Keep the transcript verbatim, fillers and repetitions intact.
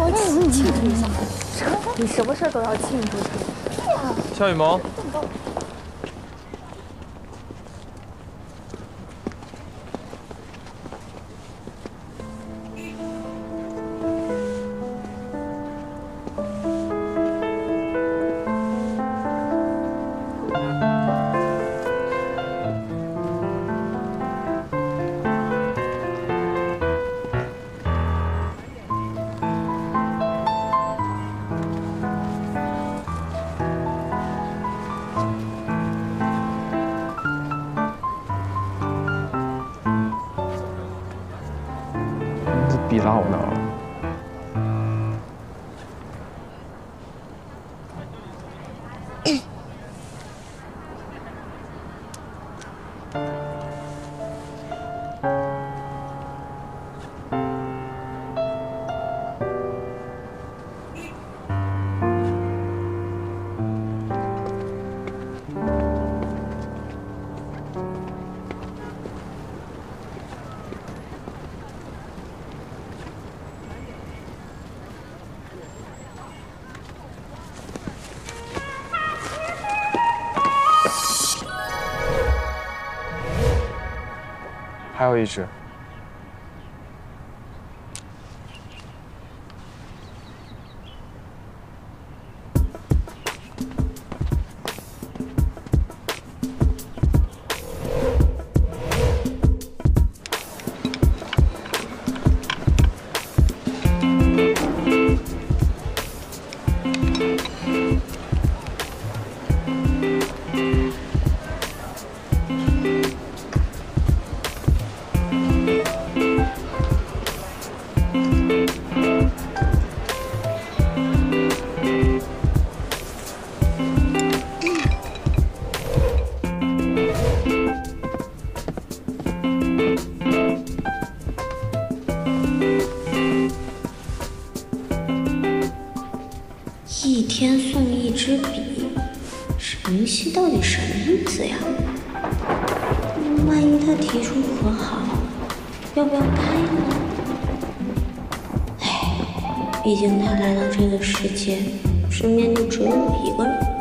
庆祝一下，你什么事儿都要庆祝。 夏雨萌。 逼到呢。还有一只。 一天送一支笔，神西到底什么意思呀？万一他提出和好，要不要答应呢？哎，毕竟他来到这个世界，身边就只有我一个人。